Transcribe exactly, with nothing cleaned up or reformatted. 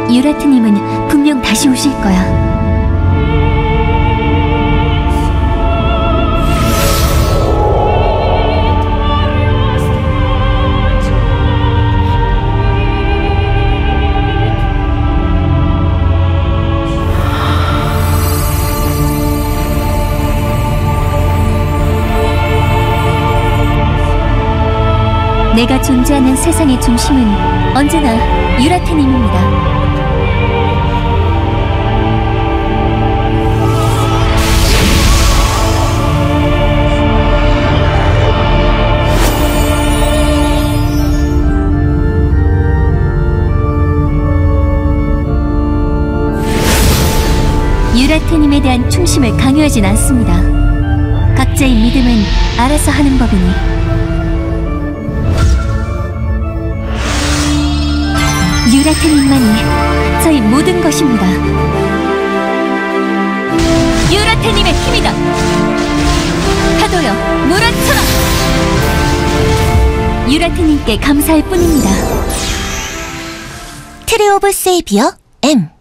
유라트님은 분명 다시 오실 거야. 내가 존재하는 세상의 중심은 언제나 유라트님입니다. 유라트님에 대한 충심을 강요하진 않습니다. 각자의 믿음은 알아서 하는 법이니. 유라트님만이 저희 모든 것입니다. 유라트님의 힘이다. 파도여 몰아쳐라. 유라트님께 감사할 뿐입니다. 트리 오브 세이비어 M